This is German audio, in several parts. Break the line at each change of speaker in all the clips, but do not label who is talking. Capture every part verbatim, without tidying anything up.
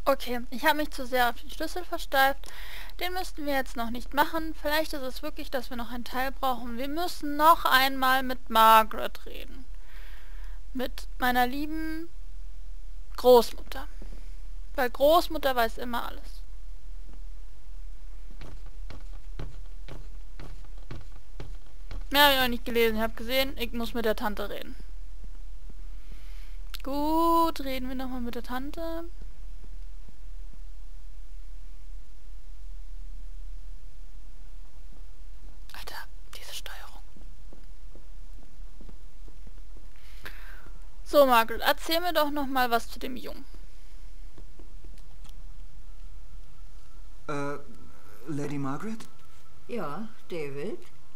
Okay, ich habe mich zu sehr auf den Schlüssel versteift. Den müssten wir jetzt noch nicht machen. Vielleicht ist es wirklich, dass wir noch einen Teil brauchen. Wir müssen noch einmal mit Margaret reden. Mit meiner lieben Großmutter. Weil Großmutter weiß immer alles. Mehr habe ich noch nicht gelesen. Ich habe gesehen, ich muss mit der Tante reden. Gut, reden wir nochmal mit der Tante. Alter, diese Steuerung. So, Margaret, erzähl mir doch nochmal was zu dem Jungen.
Äh, Lady Margaret?
Ja, David?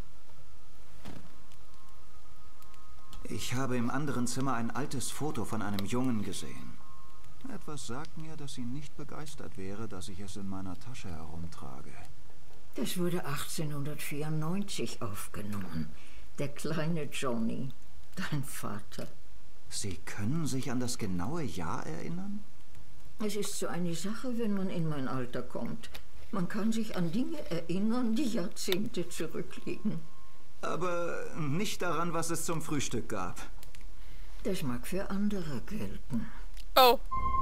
Ich habe im anderen Zimmer ein altes Foto von einem Jungen gesehen. Etwas sagt mir, dass sie nicht begeistert wäre, dass ich es in meiner Tasche herumtrage.
Das wurde achtzehnhundertvierundneunzig aufgenommen. Der kleine Johnny, dein Vater.
Sie können sich an das genaue Jahr erinnern?
Es ist so eine Sache, wenn man in mein Alter kommt. Man kann sich an Dinge erinnern, die Jahrzehnte zurückliegen.
Aber nicht daran, was es zum Frühstück gab.
Das mag für andere gelten.
Oh.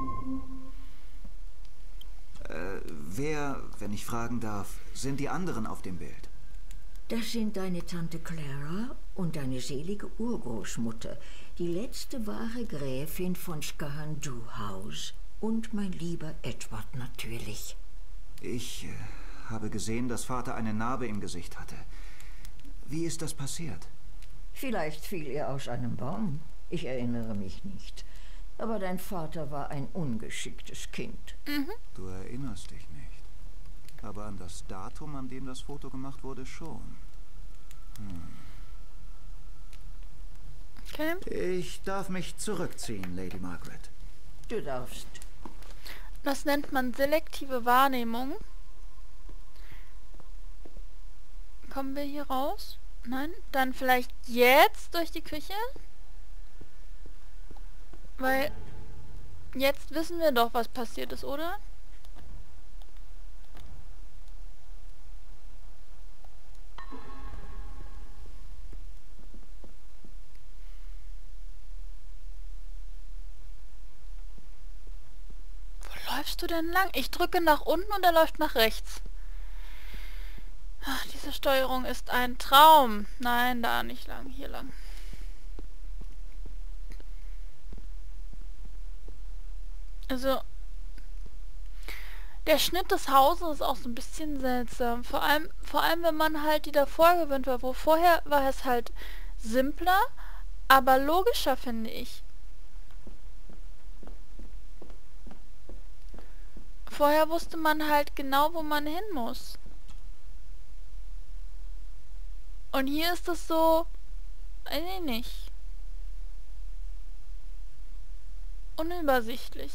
Äh, wer, wenn ich fragen darf, sind die anderen auf dem Bild?
Das sind deine Tante Clara und deine selige Urgroßmutter, die letzte wahre Gräfin von Skahandu House. Und mein lieber Edward natürlich.
Ich äh, habe gesehen, dass Vater eine Narbe im Gesicht hatte. Wie ist das passiert?
Vielleicht fiel er aus einem Baum. Ich erinnere mich nicht. Aber dein Vater war ein ungeschicktes Kind.
Mhm.
Du erinnerst dich nicht. Aber an das Datum, an dem das Foto gemacht wurde, schon. Hm.
Okay.
Ich darf mich zurückziehen, Lady Margaret.
Du darfst.
Das nennt man selektive Wahrnehmung. Kommen wir hier raus? Nein? Dann vielleicht jetzt durch die Küche? Weil jetzt wissen wir doch, was passiert ist, oder? Wo läufst du denn lang? Ich drücke nach unten und er läuft nach rechts. Ach, diese Steuerung ist ein Traum. Nein, da nicht lang, hier lang. Also, der Schnitt des Hauses ist auch so ein bisschen seltsam. Vor allem, vor allem, wenn man halt die davor gewöhnt war. Wo vorher war es halt simpler, aber logischer, finde ich. Vorher wusste man halt genau, wo man hin muss. Und hier ist es so... Nee, nicht. Unübersichtlich.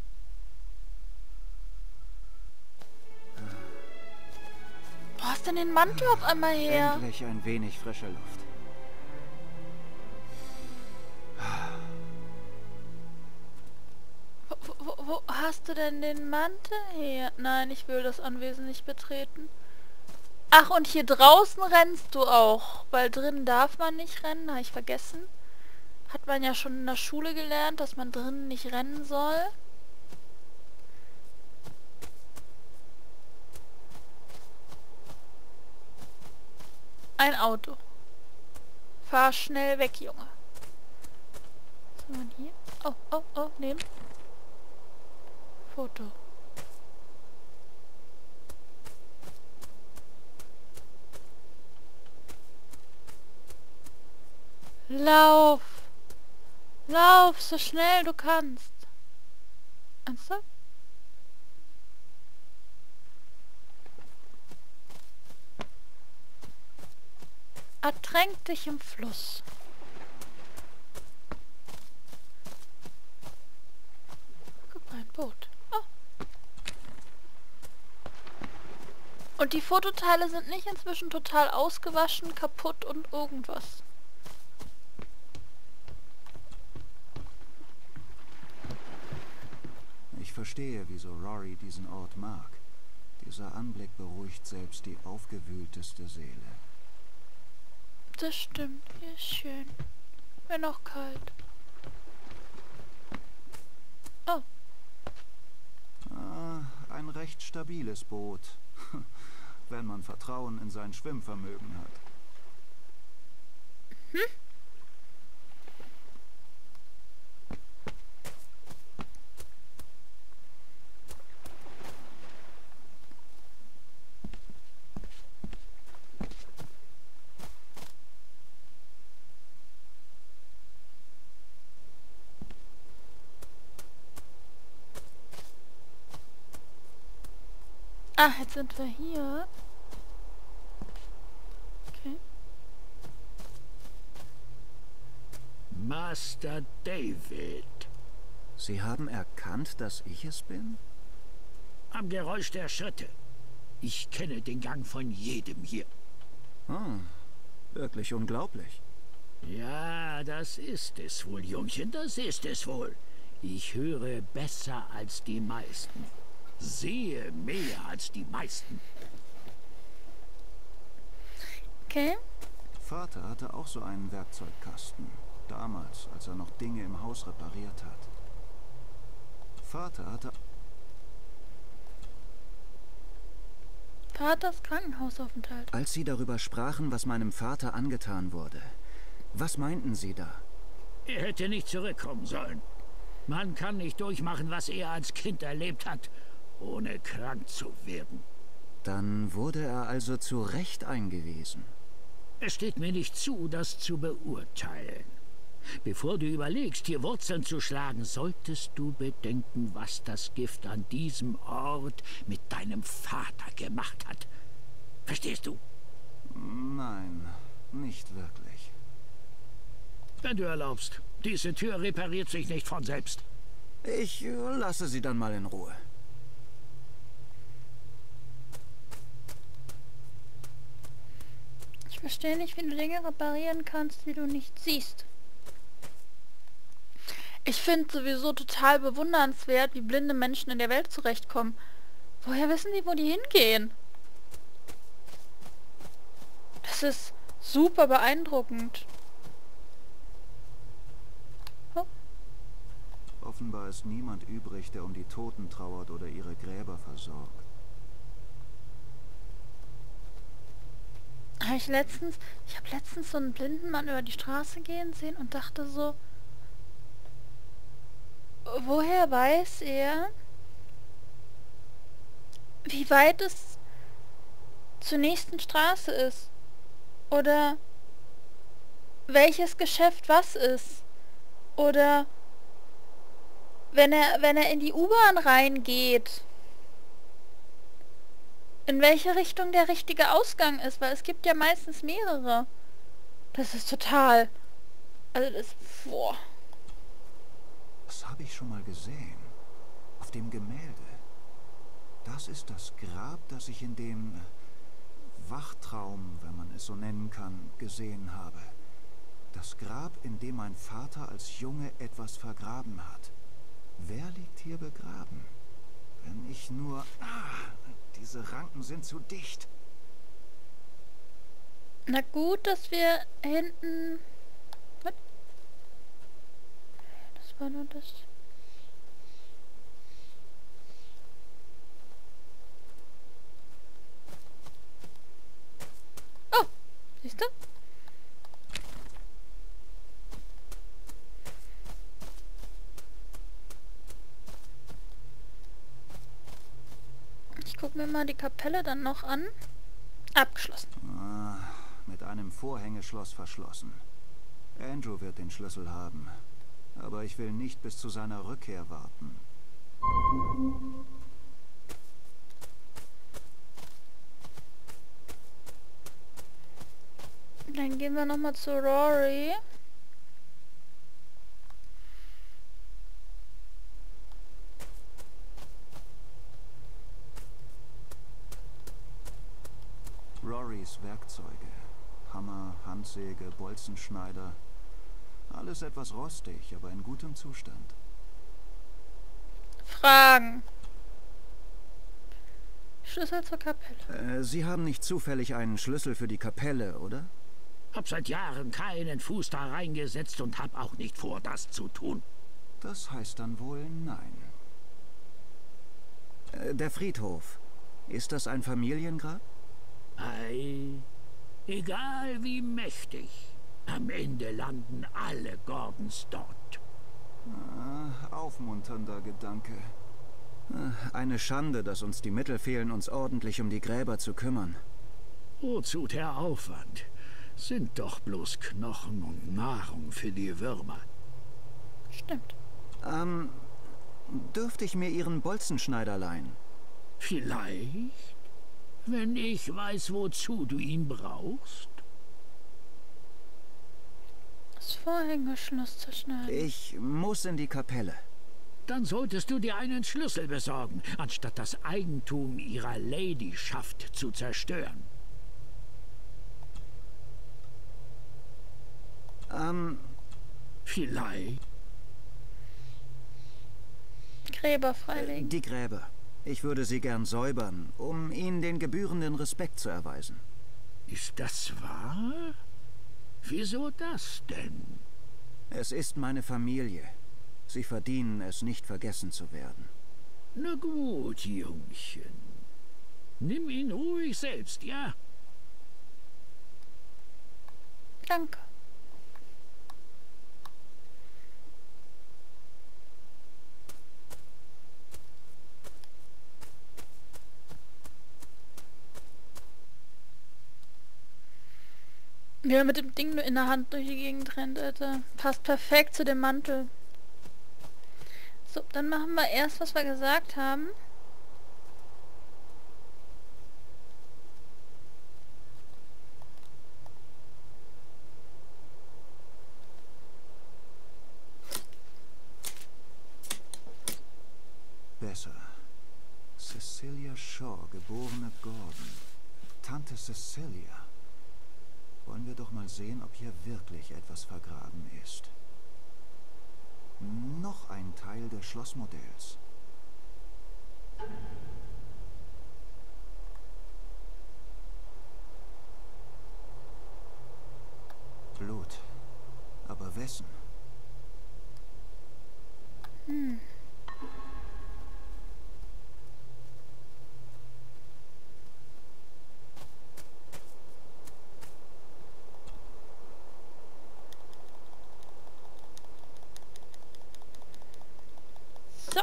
Wo hast denn den Mantel auf einmal her?
Endlich ein wenig frische Luft.
Wo, wo, wo hast du denn den Mantel her? Nein, ich will das Anwesen nicht betreten. Ach, und hier draußen rennst du auch. Weil drinnen darf man nicht rennen, habe ich vergessen. Hat man ja schon in der Schule gelernt, dass man drinnen nicht rennen soll. Ein Auto. Fahr schnell weg, Junge. Was haben wir hier? Oh, oh, oh, nehmen. Foto. Lauf! Lauf, so schnell du kannst. Ernsthaft? Ertränk dich im Fluss. Guck mal, ein Boot. Oh. Und die Fototeile sind nicht inzwischen total ausgewaschen, kaputt und irgendwas.
Ich verstehe, wieso Rory diesen Ort mag. Dieser Anblick beruhigt selbst die aufgewühlteste Seele.
Das stimmt, hier ist schön. Wenn auch kalt. Oh.
Ah, ein recht stabiles Boot. Wenn man Vertrauen in sein Schwimmvermögen hat.
Hm? Ah, jetzt sind wir hier. Okay.
Master David.
Sie haben erkannt, dass ich es bin?
Am Geräusch der Schritte. Ich kenne den Gang von jedem hier.
Oh, wirklich unglaublich.
Ja, das ist es wohl, Jungchen, das ist es wohl. Ich höre besser als die meisten. Sehe mehr als die meisten.
Okay.
Vater hatte auch so einen Werkzeugkasten. Damals, als er noch Dinge im Haus repariert hat. Vater hatte...
Vaters Krankenhausaufenthalt.
Als Sie darüber sprachen, was meinem Vater angetan wurde, was meinten Sie da?
Er hätte nicht zurückkommen sollen. Man kann nicht durchmachen, was er als Kind erlebt hat, ohne krank zu werden.
Dann wurde er also zu Recht eingewiesen.
Es steht mir nicht zu, das zu beurteilen. Bevor du überlegst, hier Wurzeln zu schlagen, solltest du bedenken, was das Gift an diesem Ort mit deinem Vater gemacht hat. Verstehst du?
Nein, nicht wirklich.
Wenn du erlaubst, diese Tür repariert sich nicht von selbst.
Ich lasse Sie dann mal in Ruhe.
Ich verstehe nicht, wie du Dinge reparieren kannst, die du nicht siehst. Ich finde sowieso total bewundernswert, wie blinde Menschen in der Welt zurechtkommen. Woher wissen die, wo die hingehen? Das ist super beeindruckend. Oh.
Offenbar ist niemand übrig, der um die Toten trauert oder ihre Gräber versorgt.
Habe ich letztens, ich habe letztens so einen blinden Mann über die Straße gehen sehen und dachte so, woher weiß er, wie weit es zur nächsten Straße ist? Oder welches Geschäft was ist? Oder wenn er, wenn er in die U-Bahn reingeht, in welche Richtung der richtige Ausgang ist, weil es gibt ja meistens mehrere. Das ist total... Also das... Boah.
Das habe ich schon mal gesehen. Auf dem Gemälde. Das ist das Grab, das ich in dem Wachtraum, wenn man es so nennen kann, gesehen habe. Das Grab, in dem mein Vater als Junge etwas vergraben hat. Wer liegt hier begraben? Wenn ich nur... Ah, diese Ranken sind zu dicht.
Na gut, dass wir hinten... Was? Das war nur das... Oh, siehst du? Ich gucke mir mal die Kapelle dann noch an. Abgeschlossen.
Ah, mit einem Vorhängeschloss verschlossen. Andrew wird den Schlüssel haben. Aber ich will nicht bis zu seiner Rückkehr warten.
Dann gehen wir nochmal zu Rory.
Rorys Werkzeuge. Hammer, Handsäge, Bolzenschneider. Alles etwas rostig, aber in gutem Zustand.
Fragen. Schlüssel zur Kapelle.
Äh, Sie haben nicht zufällig einen Schlüssel für die Kapelle, oder?
Hab seit Jahren keinen Fuß da reingesetzt und hab auch nicht vor, das zu tun.
Das heißt dann wohl nein. Äh, der Friedhof. Ist das ein Familiengrab?
Ei, egal wie mächtig. Am Ende landen alle Gordons dort.
Ah, aufmunternder Gedanke. Eine Schande, dass uns die Mittel fehlen, uns ordentlich um die Gräber zu kümmern.
Wozu der Aufwand? Sind doch bloß Knochen und Nahrung für die Würmer.
Stimmt.
Ähm, dürfte ich mir Ihren Bolzenschneider leihen?
Vielleicht, wenn ich weiß, wozu du ihn brauchst.
Das Vorhängeschloss zerschneiden.
Ich muss in die Kapelle.
Dann solltest du dir einen Schlüssel besorgen, anstatt das Eigentum ihrer Ladyschaft zu zerstören.
Ähm,
Vielleicht.
Gräber freilegen.
die Gräber. Ich würde sie gern säubern, um ihnen den gebührenden Respekt zu erweisen.
Ist das wahr? Wieso das denn?
Es ist meine Familie. Sie verdienen es, nicht vergessen zu werden.
Na gut, Jungchen. Nimm ihn ruhig selbst, ja?
Danke. Wie er mit dem Ding nur in der Hand durch die Gegend rennt, Alter. Passt perfekt zu dem Mantel. So, dann machen wir erst, was wir gesagt haben.
Besser. Cecilia Shaw, geborene Gordon. Tante Cecilia. Wollen wir doch mal sehen, ob hier wirklich etwas vergraben ist. Noch ein Teil des Schlossmodells. Blut. Aber wessen?
Hm. So.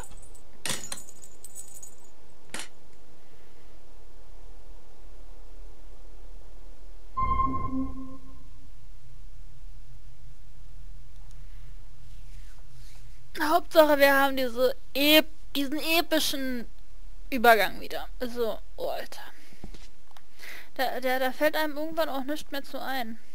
Hauptsache, wir haben diese ep diesen epischen Übergang wieder. Also, oh, Alter. Da, da, da fällt einem irgendwann auch nichts mehr zu ein.